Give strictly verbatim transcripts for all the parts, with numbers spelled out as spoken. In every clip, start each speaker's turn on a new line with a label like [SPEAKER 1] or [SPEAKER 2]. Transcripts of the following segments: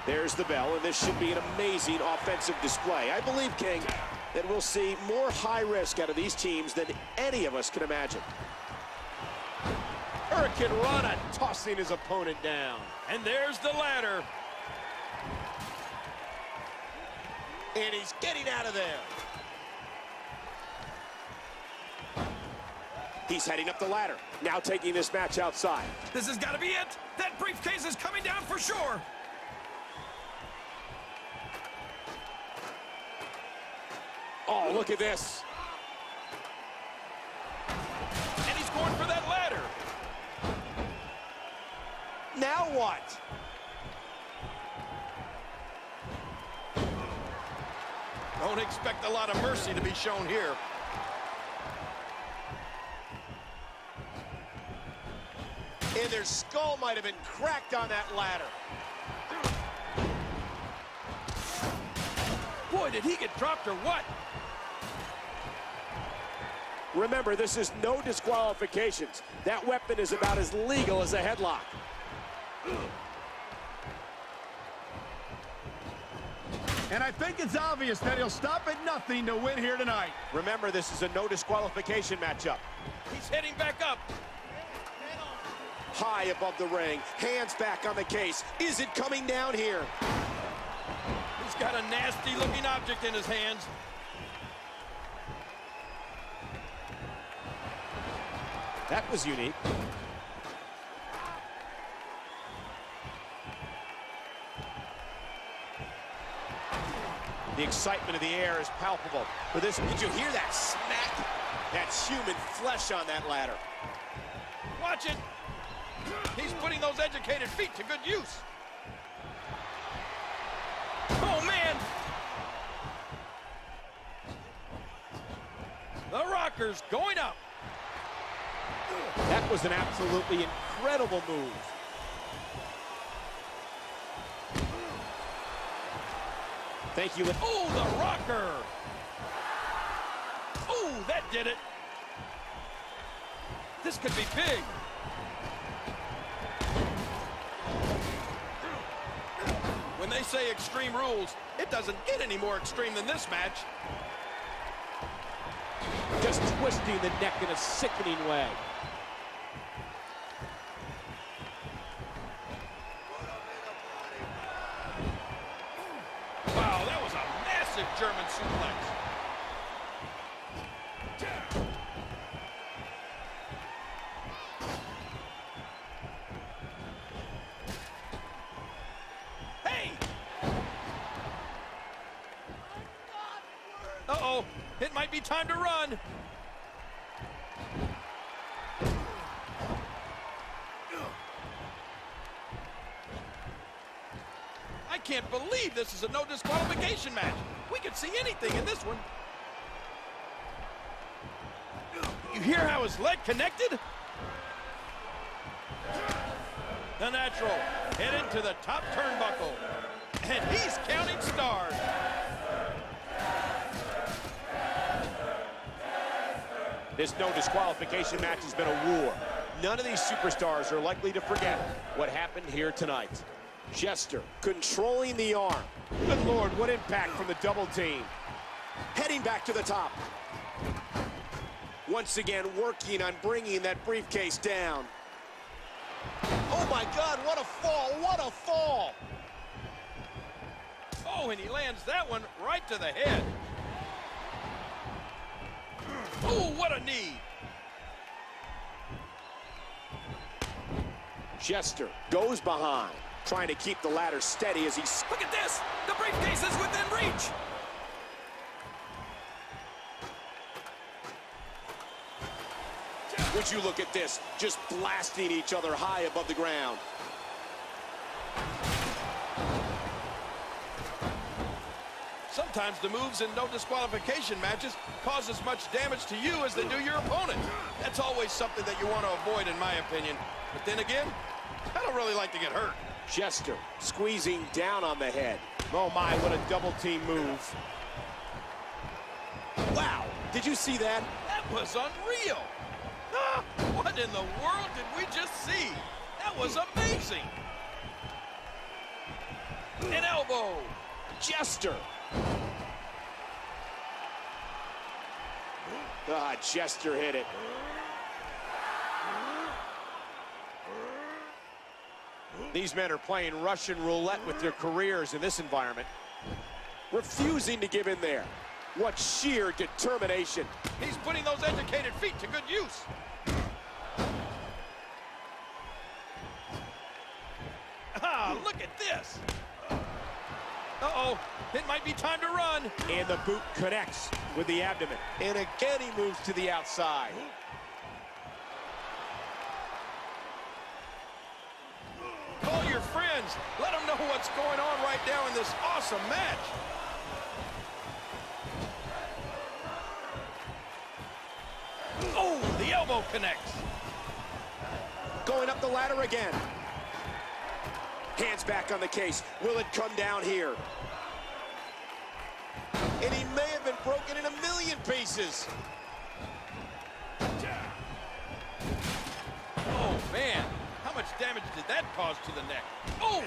[SPEAKER 1] There's the bell, and this should be an amazing offensive display. I believe, King, that we'll see more high risk out of these teams than any of us can imagine.
[SPEAKER 2] Hurricane Rana tossing his opponent down.
[SPEAKER 3] And there's the ladder.
[SPEAKER 2] And he's getting out of there.
[SPEAKER 1] He's heading up the ladder, now taking this match outside.
[SPEAKER 3] This has got to be it. That briefcase is coming down for sure.
[SPEAKER 1] Oh, look at this.
[SPEAKER 3] And he's going for that ladder.
[SPEAKER 1] Now what?
[SPEAKER 3] Don't expect a lot of mercy to be shown here.
[SPEAKER 2] And their skull might have been cracked on that ladder.
[SPEAKER 3] Boy, did he get dropped or what?
[SPEAKER 1] Remember, this is no disqualifications. That weapon is about as legal as a headlock.
[SPEAKER 4] And I think it's obvious that he'll stop at nothing to win here tonight.
[SPEAKER 2] Remember, this is a no disqualification matchup.
[SPEAKER 3] He's heading back up.
[SPEAKER 1] High above the ring, hands back on the case. Is it coming down here?
[SPEAKER 3] He's got a nasty looking object in his hands.
[SPEAKER 1] That was unique.
[SPEAKER 2] The excitement of the air is palpable. For this, did you hear that smack? That's human flesh on that ladder.
[SPEAKER 3] Watch it. He's putting those educated feet to good use. Oh, man. The Rocker's going up.
[SPEAKER 2] That was an absolutely incredible move. Thank you.
[SPEAKER 3] Oh, the Rocker. Oh, that did it. This could be big. When they say extreme rules, it doesn't get any more extreme than this match.
[SPEAKER 2] Just twisting the neck in a sickening way.
[SPEAKER 3] Wow, that was a massive German suplex. Hey! Uh-oh, it might be time to run. I can't believe this is a no disqualification match. We could see anything in this one. You hear how his leg connected? The Natural headed to the top turnbuckle. And he's counting stars.
[SPEAKER 2] This no disqualification match has been a war. None of these superstars are likely to forget what happened here tonight.
[SPEAKER 1] Jester controlling the arm.
[SPEAKER 2] Good Lord, what impact from the double team.
[SPEAKER 1] Heading back to the top. Once again, working on bringing that briefcase down.
[SPEAKER 2] Oh my God, what a fall, what a fall.
[SPEAKER 3] Oh, and he lands that one right to the head. Oh, what a knee.
[SPEAKER 1] Jester goes behind, trying to keep the ladder steady as he...
[SPEAKER 3] Look at this! The briefcase is within reach!
[SPEAKER 1] Would you look at this? Just blasting each other high above the ground.
[SPEAKER 3] Sometimes the moves in no disqualification matches cause as much damage to you as they do your opponent. That's always something that you want to avoid, in my opinion. But then again, I don't really like to get hurt.
[SPEAKER 1] Jester squeezing down on the head.
[SPEAKER 2] Oh my, what a double team move.
[SPEAKER 1] Wow, did you see that?
[SPEAKER 3] That was unreal. Ah, what in the world did we just see? That was amazing. An elbow.
[SPEAKER 1] Jester. Ah, Jester hit it.
[SPEAKER 2] These men are playing Russian roulette with their careers in this environment.
[SPEAKER 1] Refusing to give in there. What sheer determination.
[SPEAKER 3] He's putting those educated feet to good use. Ah, look at this. Uh-oh, it might be time to run.
[SPEAKER 2] And the boot connects with the abdomen.
[SPEAKER 1] And again, he moves to the outside.
[SPEAKER 3] Call your friends. Let them know what's going on right now in this awesome match. Oh, the elbow connects.
[SPEAKER 1] Going up the ladder again. Hands back on the case. Will it come down here? And he may have been broken in a million pieces.
[SPEAKER 3] Oh, man. How much damage did that cause to the neck? Oh!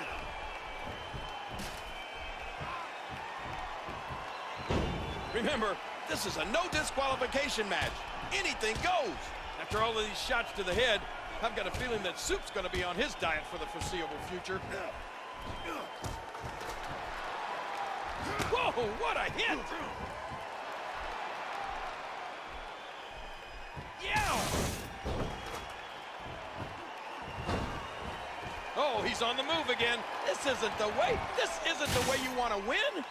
[SPEAKER 3] Remember, this is a no disqualification match. Anything goes. After all of these shots to the head, I've got a feeling that Soup's going to be on his diet for the foreseeable future. Whoa, what a hit! Yeah! Oh, he's on the move again. This isn't the way. This isn't the way you want to win.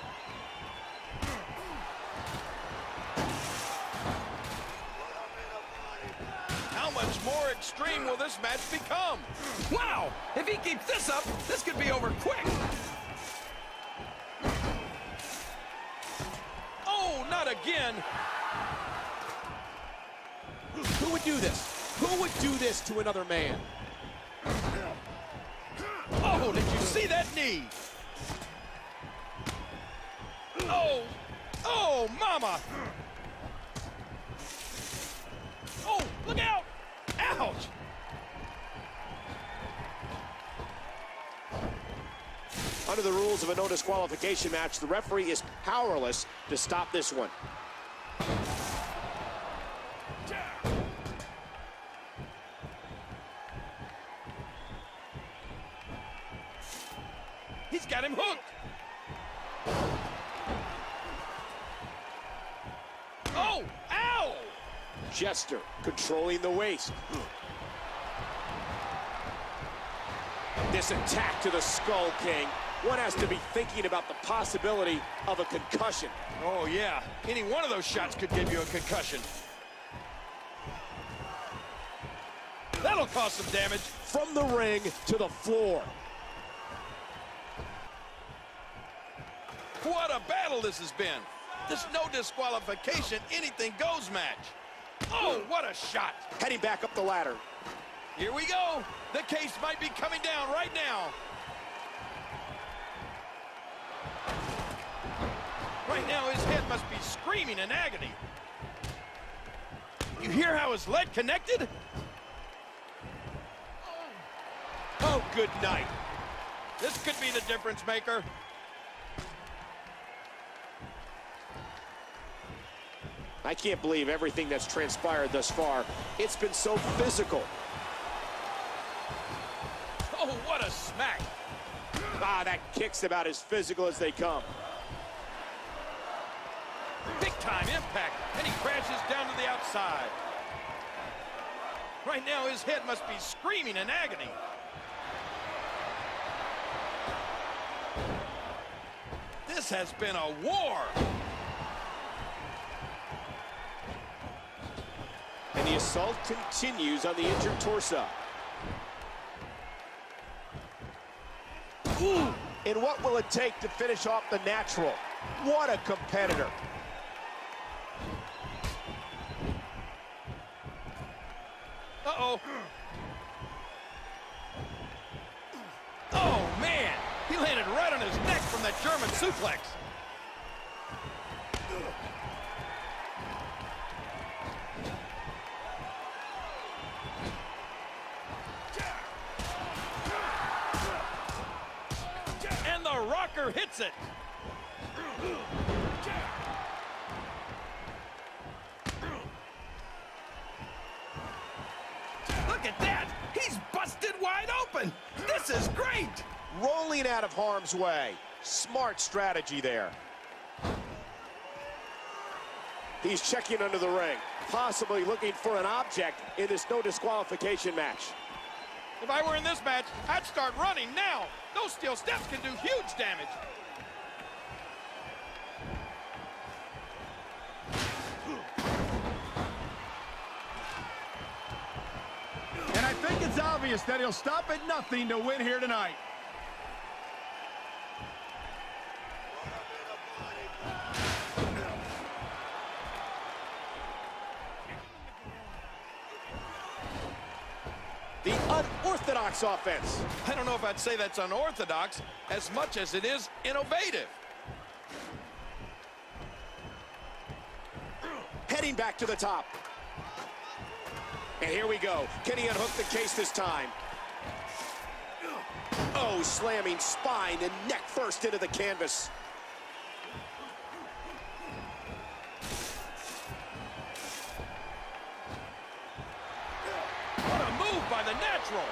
[SPEAKER 3] How much more extreme will this match become? Wow! If he keeps this up, this could be over quick. Oh, not again.
[SPEAKER 1] Who would do this? Who would do this to another man?
[SPEAKER 3] Oh, did you see that knee? Oh, oh, mama. Oh, look out. Ouch.
[SPEAKER 1] Under the rules of a no disqualification match, the referee is powerless to stop this one.
[SPEAKER 3] He's got him hooked. Oh, ow!
[SPEAKER 1] Jester controlling the waist. This attack to the skull, King. One has to be thinking about the possibility of a concussion.
[SPEAKER 3] Oh, yeah. Any one of those shots could give you a concussion. That'll cause some damage.
[SPEAKER 1] From the ring to the floor.
[SPEAKER 3] What a battle this has been. This no disqualification, anything goes match. Oh, what a shot.
[SPEAKER 1] Heading back up the ladder.
[SPEAKER 3] Here we go. The case might be coming down right now. Right now, his head must be screaming in agony. You hear how his leg connected?
[SPEAKER 1] Oh, good night.
[SPEAKER 3] This could be the difference maker.
[SPEAKER 1] I can't believe everything that's transpired thus far. It's been so physical.
[SPEAKER 3] Oh, what a smack.
[SPEAKER 1] Ah, that kick's about as physical as they come.
[SPEAKER 3] Big time impact, and he crashes down to the outside. Right now, his head must be screaming in agony. This has been a war.
[SPEAKER 1] And the assault continues on the injured torso. Ooh. And what will it take to finish off the natural? What a competitor.
[SPEAKER 3] Uh-oh. Oh, man. He landed right on his neck from that German suplex. And the rocker hits it. Look at that. He's busted wide open. This is great.
[SPEAKER 1] Rolling out of harm's way. Smart strategy there. He's checking under the ring, possibly looking for an object in this no disqualification match.
[SPEAKER 3] If I were in this match, I'd start running now. Those steel steps can do huge damage.
[SPEAKER 4] And I think it's obvious that he'll stop at nothing to win here tonight.
[SPEAKER 1] The unorthodox offense.
[SPEAKER 3] I don't know if I'd say that's unorthodox as much as it is innovative.
[SPEAKER 1] Heading back to the top. And here we go. Can he unhook the case this time? Oh, slamming spine and neck first into the canvas.
[SPEAKER 3] What a move by the natural.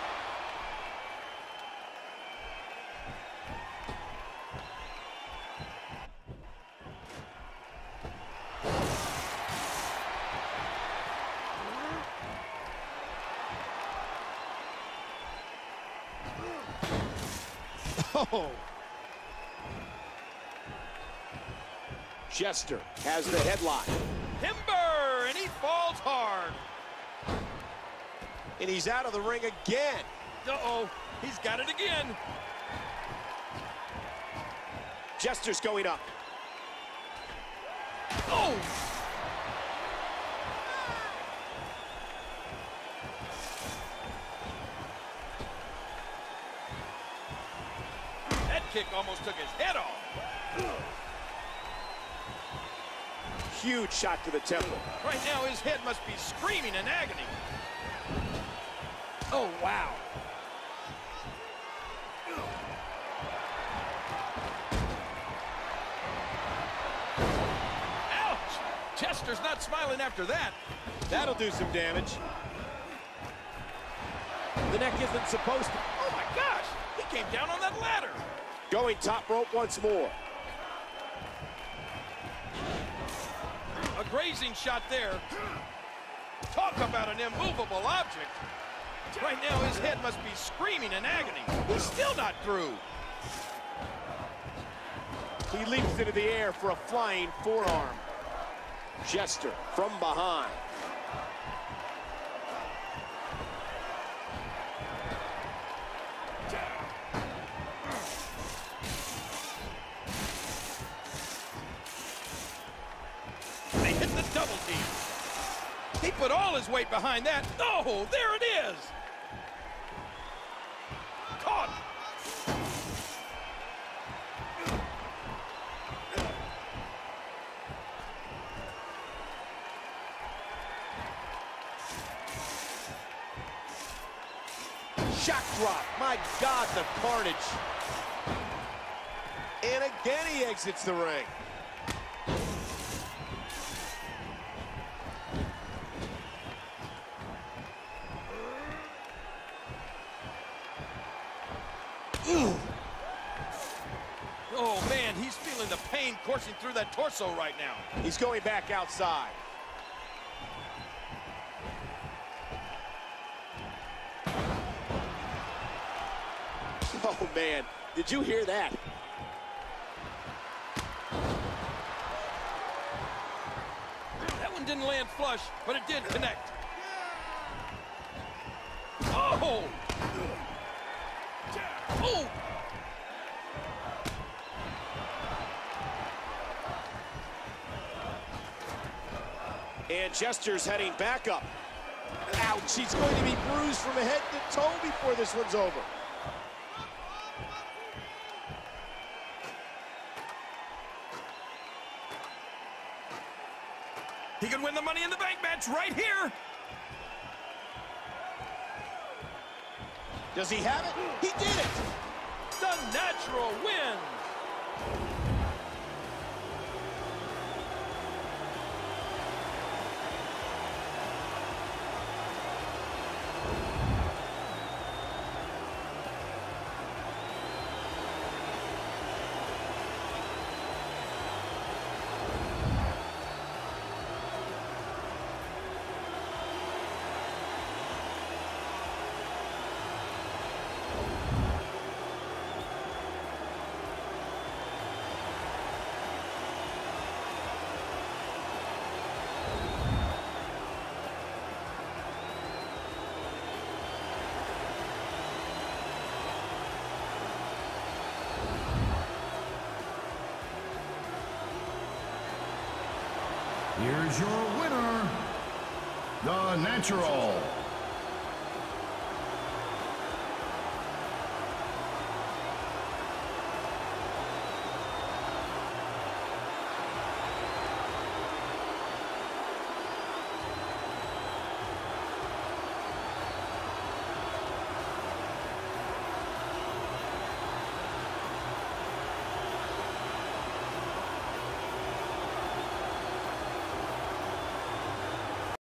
[SPEAKER 1] Oh. Jester has the headlock.
[SPEAKER 3] Timber, and he falls hard.
[SPEAKER 1] And he's out of the ring again.
[SPEAKER 3] Uh-oh, he's got it again.
[SPEAKER 1] Jester's going up.
[SPEAKER 3] Oh! That kick almost took his head off.
[SPEAKER 1] Huge shot to the temple.
[SPEAKER 3] Right now, his head must be screaming in agony. Oh, wow. Ouch! Chester's not smiling after that.
[SPEAKER 1] That'll do some damage. The neck isn't supposed to.
[SPEAKER 3] Oh, my gosh! He came down on that ladder.
[SPEAKER 1] Going top rope once more.
[SPEAKER 3] A grazing shot there. Talk about an immovable object. Right now, his head must be screaming in agony. He's still not through.
[SPEAKER 1] He leaps into the air for a flying forearm. Jester from behind.
[SPEAKER 3] They hit the double team. He put all his weight behind that. Oh, there it is. Caught.
[SPEAKER 1] Shock drop. My God, the carnage. And again, he exits the ring.
[SPEAKER 3] Ooh. Oh, man, he's feeling the pain coursing through that torso right now.
[SPEAKER 1] He's going back outside. Oh, man. Did you hear that?
[SPEAKER 3] That one didn't land flush, but it did connect. Oh! Oh!
[SPEAKER 1] And Jester's heading back up. Ouch, he's going to be bruised from head to toe before this one's over.
[SPEAKER 3] He could win the Money in the Bank match right here.
[SPEAKER 1] Does he have it? He did it!
[SPEAKER 3] The natural wins.
[SPEAKER 4] Here's your winner, The Natural,